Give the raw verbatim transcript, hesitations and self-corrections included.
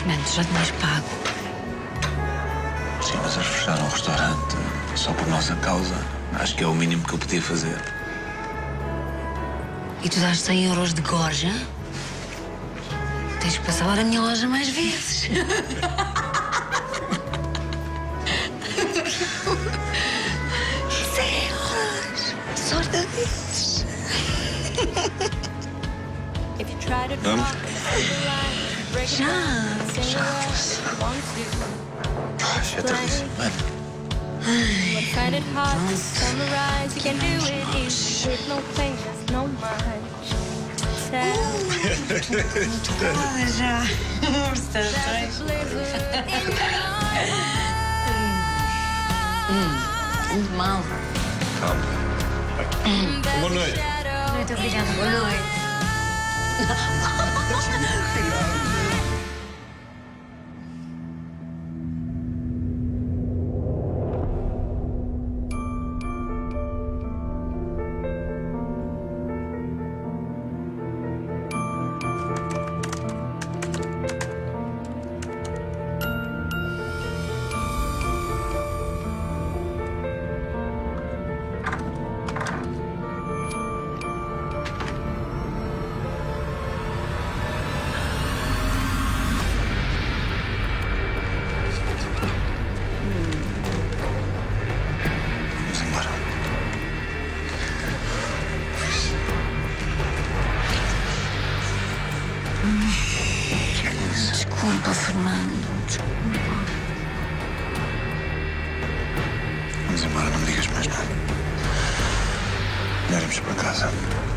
Man, tu já tinhas pago. Sim, mas eles fecharam o restaurante só por nossa causa. Acho que é o mínimo que eu podia fazer. E tu dás cem euros de gorja? Tens que passar lá na minha loja mais vezes. cem euros. Sorte deles. Vamos? Já. Já. Ah, já é tardíssimo, mano. Ah, já. Muito mal. Calma. Boa noite. Muito obrigada. Boa noite. Vamos embora. Desculpa, Fernando. Desculpa. Vamos embora, não me digas mais nada. Melhor irmos para casa.